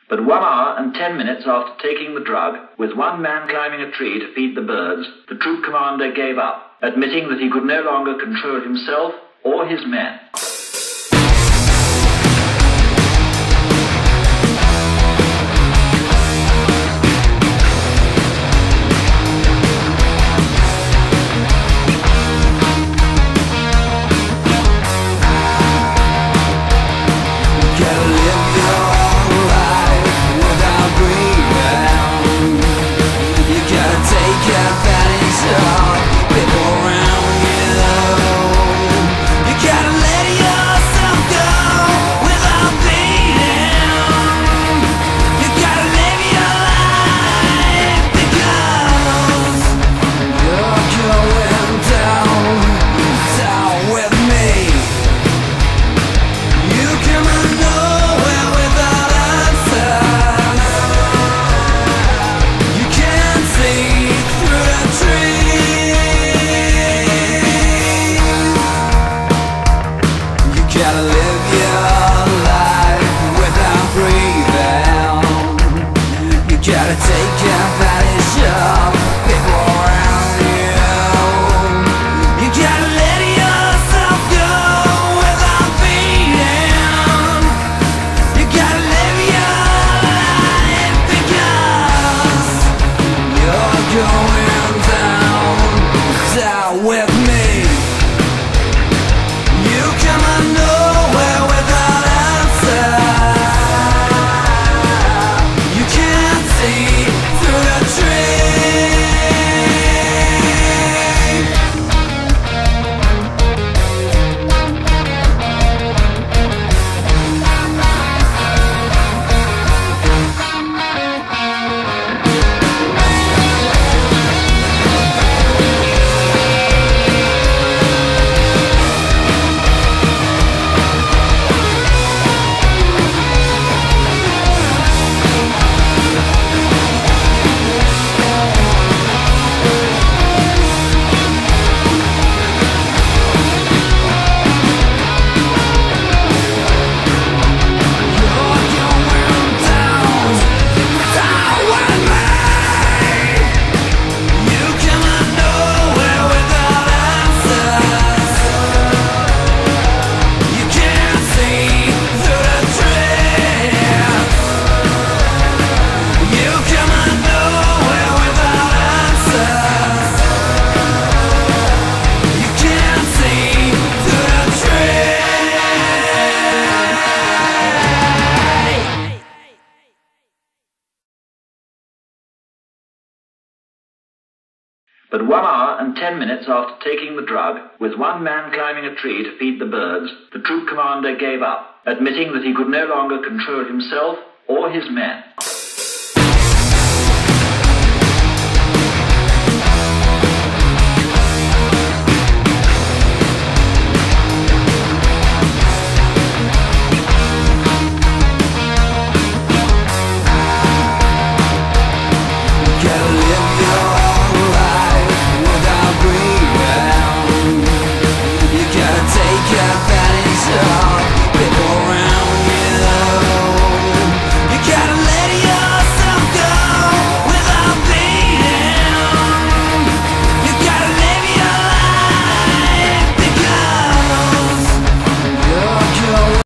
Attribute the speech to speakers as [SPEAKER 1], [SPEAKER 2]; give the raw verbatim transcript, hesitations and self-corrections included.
[SPEAKER 1] But one hour and ten minutes after taking the drug, with one man climbing a tree to feed the birds, the troop commander gave up, admitting that he could no longer control himself or his men. But one hour and ten minutes after taking the drug, with one man climbing a tree to feed the birds, the troop commander gave up, admitting that he could no longer control himself or his men.